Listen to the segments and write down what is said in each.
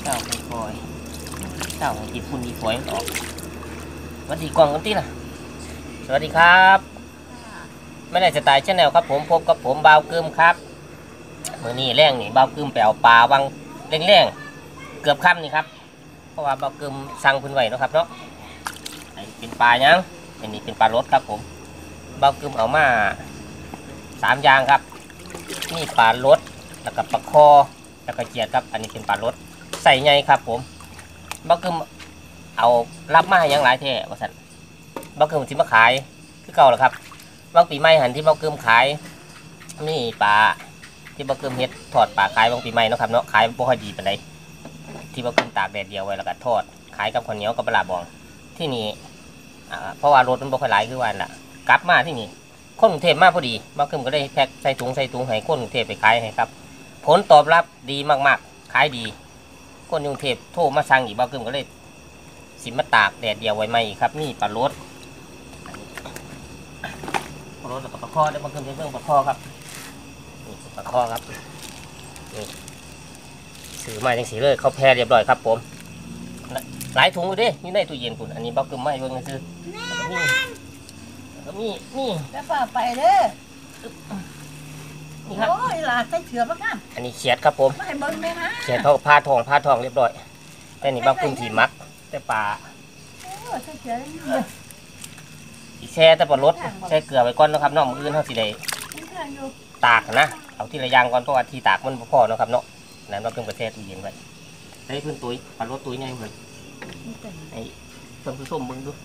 าไปปล่อยเจ้าจีฝุ่นจีฝอยออกสวัสดีกล่องกันที่ล่ะสวัสดีครับไม่ได้สไตล์ชาแนลครับผมพบกับผมบ่าวกึมครับมื้อนี้แรงนี่บ่าวกึมไปเอาปลาวังแรงๆเกือบค่ำนี่ครับเพราะว่าบ่าวกึมสั่งพื้นไว้นะครับเนาะเป็นปลายังอันนี้เป็นปลารสครับผมบ่าวกึมเอามา3อย่างครับนี่ปลารสแล้วก็ปลาคอแล้วก็เจียดครับอันนี้เป็นปลารสใส่ไงครับผมบ่าวกึมเอารับมาอย่างหลายแท้ว่าสั่นบ่าวกึมสิมาขายคือเก่าแหละครับบางปีใหม่หันที่บ่าวกึมขายนี่ปลาที่บ่าวกึมเฮ็ดทอดปลาขายบางปีใหม่เนาะครับเนาะขายบ่ค่อยดีปานใดที่บ่าวกึมตากแดดเดียวไว้แล้วก็ทอดขายกับข้าวเหนียวกับปลาบองที่นี่เพราะว่ารถมันบ่ค่อยหลายคือว่าน่ะกลับมาที่นี่คนกรุงเทพมาพอดีบ่าวกึมก็ได้แพ็คใส่ถุงให้คนกรุงเทพไปขายให้ครับผลตอบรับดีมากๆขายดีคนกรุงเทพโทรมาสั่งอีกบ่าวกึมก็เลยสิมาตากแดดเดียวไว้ใหม่ครับนี่ปลารสแล้วก็ปลาข้อได้บางคนเรื่องปลาข้อครับนี่ปลาข้อครับนี่ซื้อมาจังสีเลยเขาแพร่เรียบร้อยครับผมหลายถุงอยู่ดินี่ในตู้เย็นคุณอันนี้บล็อกกึมไม่เบิ่งซื้อแล้วก็มีนี่แล้วก็ไปเด้อนี่ครับโอ้ยหลานใส่เถื่อมากนะอันนี้เขียดครับผมไม่ให้เบิ่งเลยนะเขียดเขาผ้าทองเรียบร้อยแต่นี่บางคนที่มักแต่ปลาใส่เถื่อนี่แช่แต่ปลารสแช่เกลือไว้ก่อนนะครับน้องมืออื่นเขาสิได้ตากนะเอาที่ระยางก่อนเพราะว่าที่ตากมันพอเนาะครับเนาะนั้นเราเพิ่งไปแช่ตู้เย็นไว้ได้พื้นตุ้ยปลารสตุ้ยไงเหมือนไอ้ส้มส้มมึงดู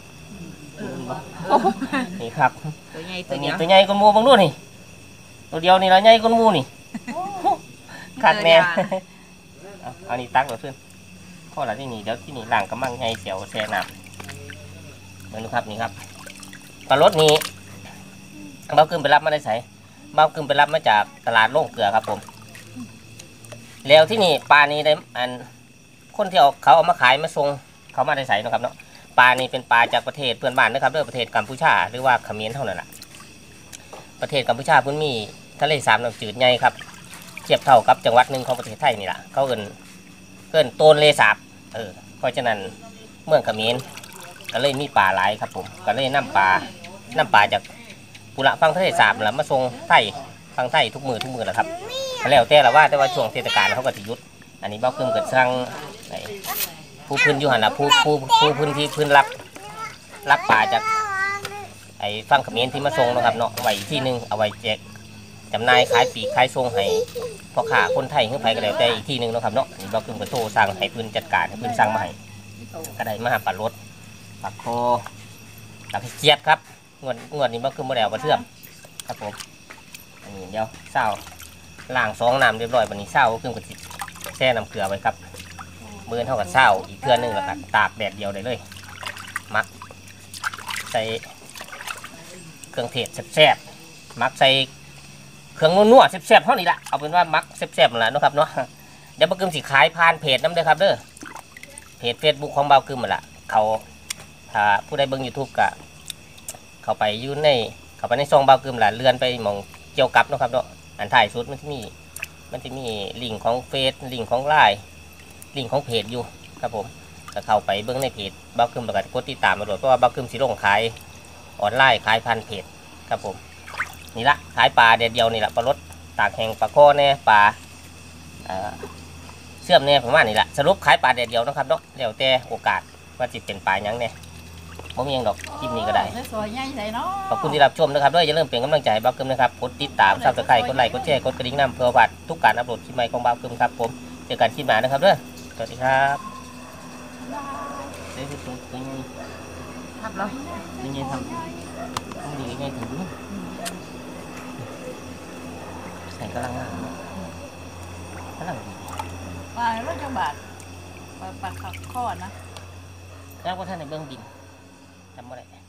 นี่ครับตัวใหญ่ตัวใหญ่ก้นมูบังดูนี่ตัวเดียวนี่เราใหญ่ก้นมูนี่ขาดแน่เอานี่ตักเราขึ้นข้อละที่นี่เดี๋ยวที่นี่ล่างกระมังไงเสียวแช่น้ำเหมือนครับนี่ครับปลารสนี้เบ้าขึ้นไปรับมาได้ใส่เบ้าขึ้นไปรับมาจากตลาดโล่งเกลือครับผมแล้วที่นี่ปลานี้ได้อันคนที่เขาเอามาขายมาส่งเขามาได้ใส่นะครับเนาะปลานี้เป็นปลาจากประเทศเพื่อนบ้านนะครับเรื่องประเทศกัมพูชาหรือว่าเขมรเท่านั้นแหละประเทศกัมพูชาพื้นมีทะเลสาบน้ำจืดใหญ่ครับเทียบเท่ากับจังหวัดหนึ่งของประเทศไทยนี่แหละเขาเอิ้นโตนเลสาบเพราะฉะนั้นเมืองเขมรก็เลยมีปลาหลายครับผมก็เลยนำปลาจากปุระฟังทะเลสาบแล้วมาส่งไทยฟังไทยทุกมือแหละครับแล้วแต่ว่าช่วงเทศกาลเขาก็จะยุดอันนี้เบ้าเพิ่มเกิดสร้างผู้พื้นอยู่หันละผู้พื้นที่พื้นรับปลาจากไอ้ฟังเขมรที่มาส่งนะครับเนาะไว้ที่นึงเอาไว้แจกจำหน่ายขายปีกขายส่งให้พ่อค้าคนไทยขึ้นไปก็แล้วแต่อีกที่นึงนะครับเนาะนี่เบ้าเพิ่มก็โทรสั่งให้พื้นจัดการให้พื้นสั่งมาให้ก็ได้มาปลารสปลาโคปลาเจี๊ยดครับงวดนี้มันคือโมเดลปลาเชื่อมครับผมอันนี้เดี๋ยวเศร้าล่าง2 น้ำเรียบร้อยวันนี้เศร้าก็คือกับแช่น้ำเกลือไว้ครับมือเท่ากับเศร้าอีกเทื่อนึงแล้วก็ตากแดดเดียวได้เลยมักใส่เครื่องเทศแซ่บๆมักใส่เครื่องนัวๆแซ่บๆเท่านี้ละเอาเป็นว่ามักแซ่บๆนั่นแหละนะครับเนาะเดี๋ยวบ่าวกึมสิขายผ่านเพจน้ำเด้อครับเด้อเพจ Facebook ของบ่าวกึมนั่นแหละเขาถ้าผู้ใดเบิ่ง YouTube ก็เข้าไปในช่องบ่าวกึมล่ะเลื่อนไปมองเกี่ยวกับนะครับเนาะอันถ่ายสุดมันจะมีลิงก์ของเฟซลิงก์ของไลน์ลิงก์ของเพจอยู่ครับผมก็เข้าไปเบิ่งในเพจบ่าวกึมแล้วก็กดติดตามมาโดยเพราะว่าบ่าวกึมสิลงขายออนไลน์ขายผ่านเพจครับผมนี่ละขายปลาเดียวนี่ละปลารสตากแห้งปลาข้อแน่ปลาเชื่อมแน่ประมาณนี้ละสรุปขายปลาเดียวนะครับเนาะแล้วแต่โอกาสว่าจะเป็นปลายังเนี่ยบ่มีอย่างดอกคลิปนี้ก็ได้ขอบคุณที่รับชมนะครับด้วยอย่าลืมเป็นกำลังใจบ่าวกึมนะครับกดติดตามซับสไครต์กดไลค์กดแชร์กดกระดิ่งนำเพื่อพลาดทุกการอัปโหลดคลิปใหม่ของบ่าวกึมครับผมเจอกันคลิปหน้านะครับด้วยสวัสดีครับได้ตัวนี้ทับแล้วยังไงทำดียังไงถึงใส่กำลังงานกำลังดีปลาแล้วจังบาทปลาข้อนะแล้วก็ท่านในเบื้องบินจำไม่ได้